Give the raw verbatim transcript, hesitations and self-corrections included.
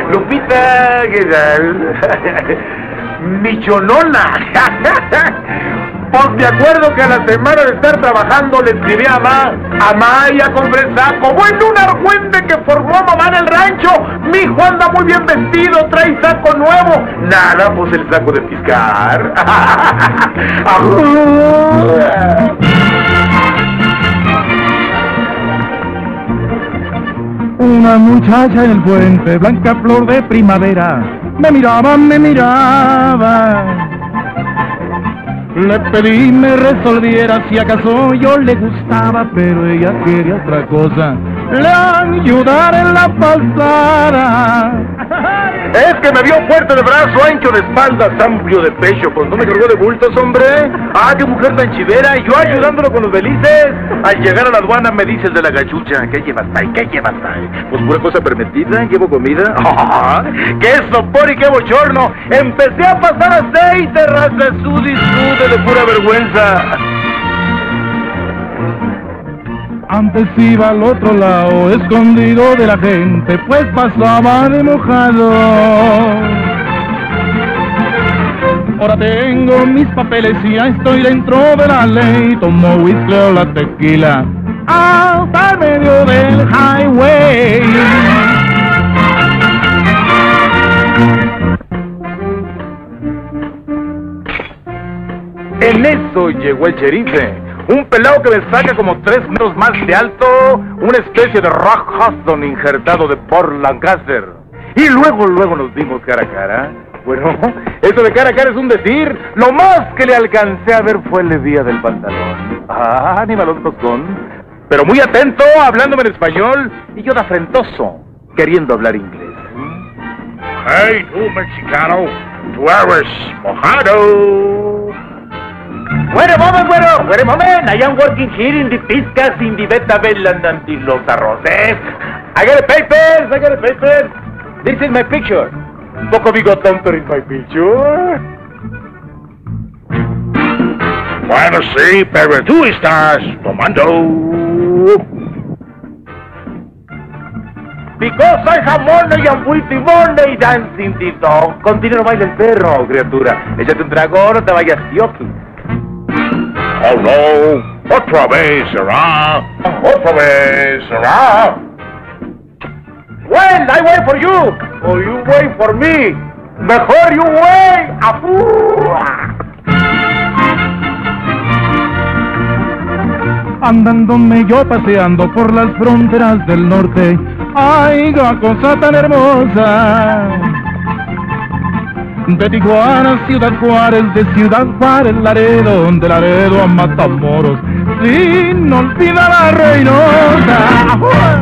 Lupita, ¿qué tal? Michonona. Pues me acuerdo que a la semana de estar trabajando le escribí a mamá, mamá, ya compré saco, bueno, un argüente que formó mamá en el rancho, mi hijo anda muy bien vestido, trae saco nuevo, nada, pues el saco de piscar. Una muchacha en el puente, blanca flor de primavera, me miraba, me miraba. Le pedí me resolviera si acaso yo le gustaba, pero ella quería otra cosa, le ayudar en la pasada. Es que me vio fuerte de brazo, ancho de espaldas, amplio de pecho, pues no me cargó de bultos, hombre. Ah, qué mujer tan chivera, y yo ayudándolo con los belices. Al llegar a la aduana me dice el de la gachucha, ¿qué llevas ahí? ¿Qué llevas ahí? Pues pura cosa permitida, llevo comida. ¡Ah! ¡Qué sopor y qué bochorno! Empecé a pasar aceite, raza, sud y sude de pura vergüenza. Antes iba al otro lado, escondido de la gente, pues pasaba de mojado. Ahora tengo mis papeles y ya estoy dentro de la ley. Tomo whisky o la tequila hasta el medio del highway. En eso llegó el sherife. Un pelado que me saca como tres metros más de alto, una especie de Rock Hudson injertado de Port Lancaster. Y luego, luego nos dimos cara a cara. Bueno, eso de cara a cara es un decir. Lo más que le alcancé a ver fue el hebilla del pantalón. Ah, animalón toscón. Pero muy atento, hablándome en español, y yo de afrentoso, queriendo hablar inglés. Hey, tú, mexicano, tú eres mojado. Wait a moment, güero, wait a moment. I am working here in the Piscas, in the Betabel, and in los arroces. I got a papers, I got a papers. This is my picture. Un poco bigotón, pero in my picture. Bueno, sí, pero tú estás tomando. Because I have money and with the money dancing the dog. Con dinero baila el perro, criatura. Échate un trago, no te vayas yoki. Oh no, otra vez será, otra vez será. Well, I wait for you, or you wait for me. Mejor you wait, apúa. Andándome yo paseando por las fronteras del norte, ¡ay, qué cosa tan hermosa! De Tijuana a Ciudad Juárez, de Ciudad Juárez Laredo, de Laredo a Matamoros, sin olvidar a Reynosa.